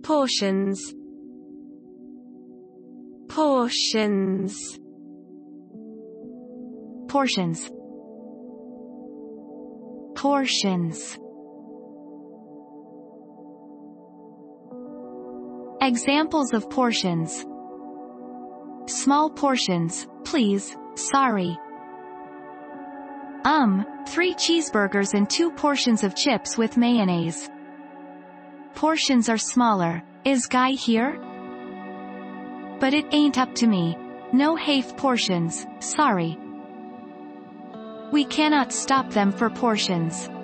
Portions. Portions. Portions. Portions. Examples of portions. Small portions, please, sorry. 3 cheeseburgers and 2 portions of chips with mayonnaise. Portions are smaller. Is Guy here? But it ain't up to me. No half portions, sorry. We cannot stop them for portions.